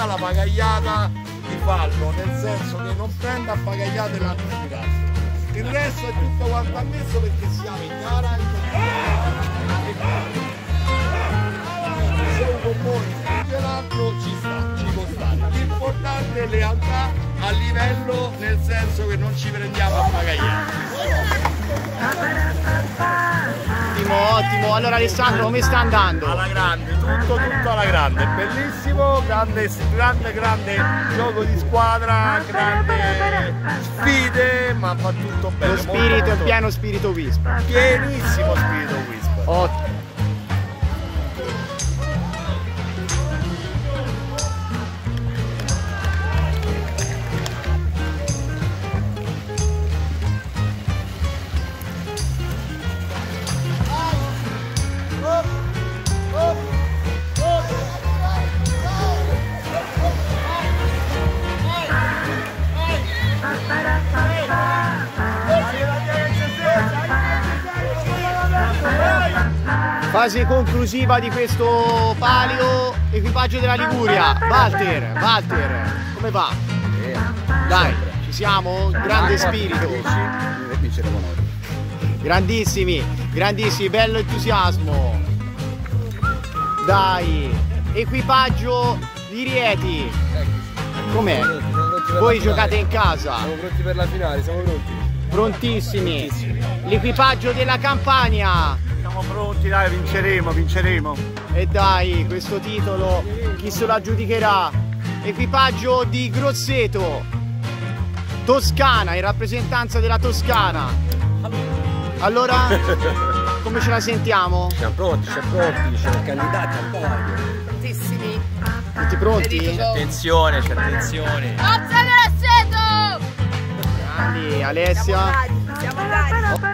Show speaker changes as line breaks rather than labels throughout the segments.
usa la pagagliata di fallo, nel senso che non prende a pagagliate l'anticipato. Il resto è tutto quanto ammesso perché siamo in gara se un gommone spinge l'altro ci può stare. L'importante è lealtà a livello, nel senso che non ci prendiamo a pagagliate.
Ottimo. Allora Alessandro, come sta andando?
Alla grande, tutto alla grande, bellissimo, grande gioco di squadra, grande sfide, ma fa tutto bene.
Lo spirito è pieno spirito Wisp.
Pienissimo spirito Wisp.
Ottimo. Fase conclusiva di questo palio, equipaggio della Liguria. Walter, come va? Dai, ci siamo? Grande spirito. Grandissimi, bello entusiasmo. Dai, equipaggio di Rieti. Com'è? Voi giocate in casa?
Siamo pronti per la finale, siamo pronti.
Prontissimi. L'equipaggio della Campania.
Siamo pronti, dai, vinceremo.
E dai, questo titolo chi se lo aggiudicherà? Equipaggio di Grosseto, Toscana, in rappresentanza della Toscana. Allora, come ce la sentiamo?
Siamo pronti, siamo candidati al podio.
Prontissimi.
Tutti pronti?
Attenzione, c'è attenzione.
Forza Grosseto!
Grandi, Alessia.
Siamo andati.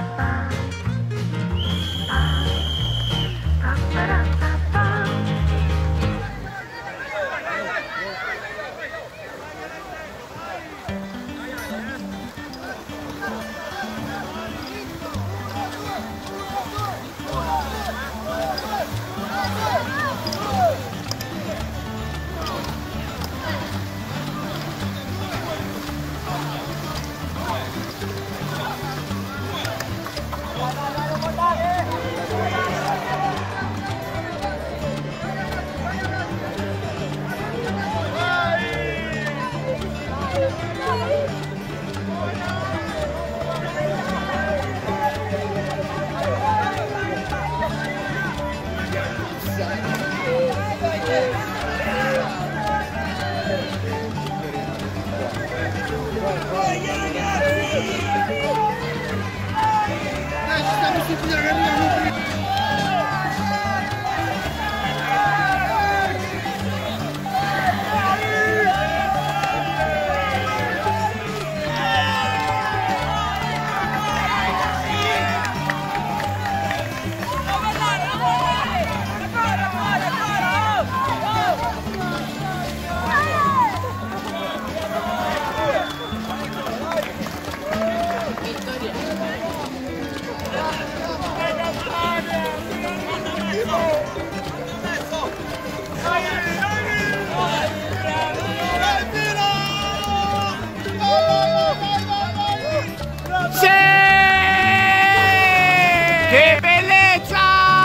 Che bellezza!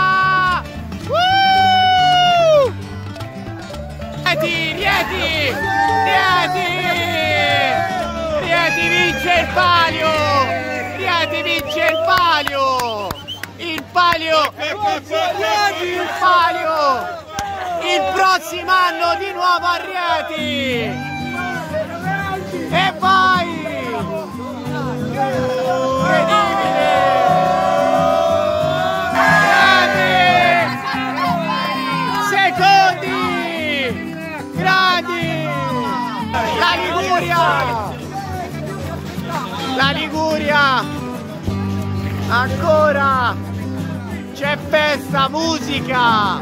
Rieti vince il palio! Rieti vince il palio! Il palio! Il prossimo anno di nuovo a Rieti! E vai! Incredibile! La Liguria ancora c'è festa, musica,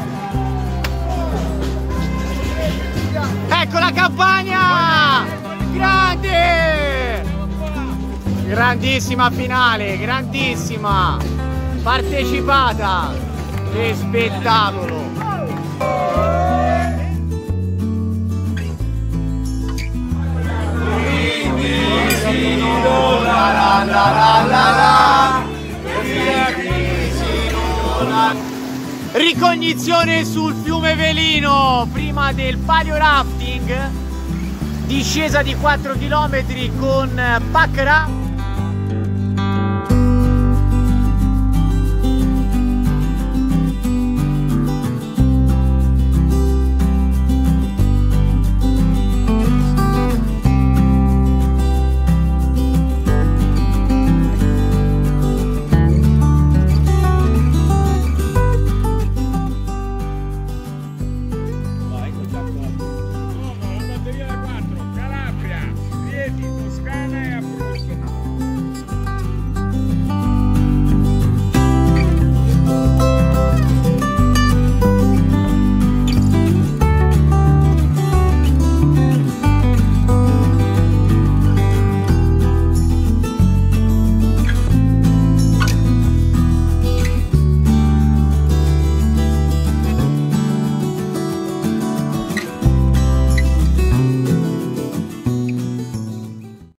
ecco la Campania, grande, grandissima finale, grandissima, partecipata, che spettacolo. Ricognizione sul fiume Velino prima del palio rafting, discesa di 4 km con pack raft.